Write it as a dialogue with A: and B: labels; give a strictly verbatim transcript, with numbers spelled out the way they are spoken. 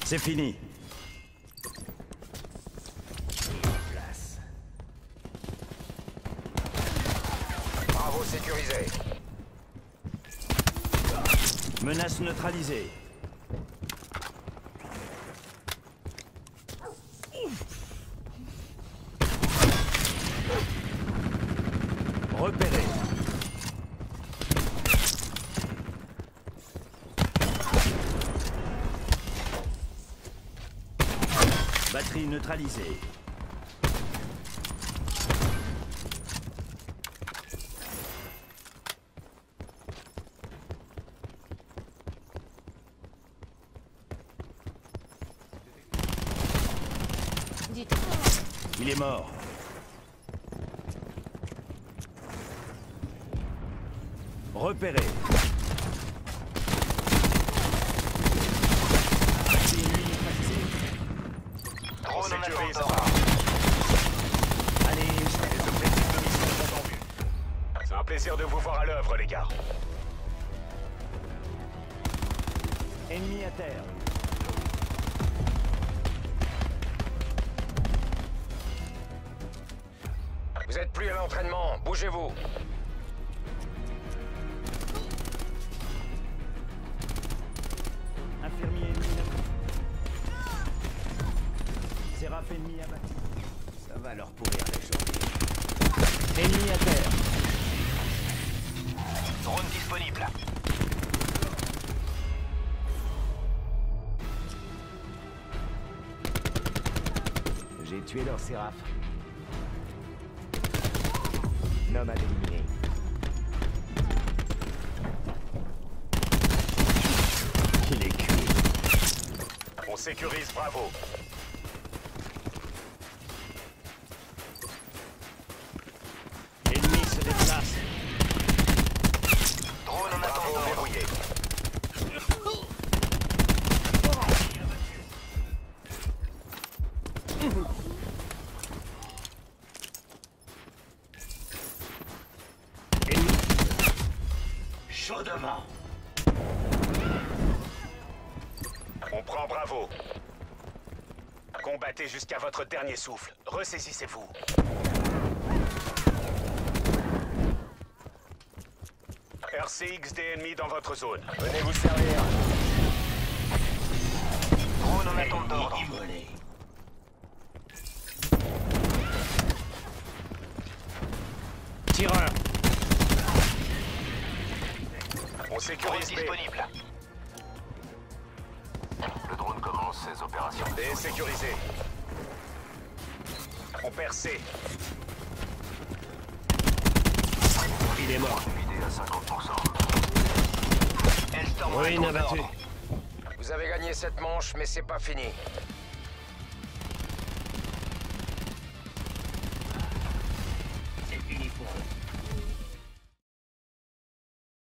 A: C'est fini.
B: Bravo sécurisé.
A: Menace neutralisée. Repéré. Batterie neutralisée. Il est mort. Repéré.
B: Drone en
C: sécurise.
B: attendant.
A: Allez,
C: Les objectifs de mission sont en vue. C'est un plaisir de vous voir à l'œuvre, les gars.
A: ennemi à terre.
B: Vous êtes plus à l'entraînement, bougez-vous.
A: Infirmier ennemi. Séraph ennemi abattu. Ça va leur pourrir la journée. Ennemi à terre.
B: Drone disponible.
D: J'ai tué leur Séraph. Nomade éliminé.
A: Il est cuit.
C: On sécurise Bravo.
A: L'ennemi se déplace.
B: Drone en
C: Bravo
B: attendant.
C: verrouillé.
A: Ennemi.
B: Chaudement.
C: On prend Bravo. Combattez jusqu'à votre dernier souffle. Ressaisissez-vous. R C X D ennemi dans votre zone.
B: Venez vous servir. Drone en attente d'ordre.
A: Tireur.
C: On
B: Drone
C: sécurise B.
B: disponible. Le drone commence ses opérations.
C: B sécurisé. On perd C.
A: Il est mort.
B: Vidé à cinquante pour cent. Hellstorm en
A: Ruine
B: attente
A: abattue.
B: d'ordre. Vous avez gagné cette manche, mais c'est pas fini.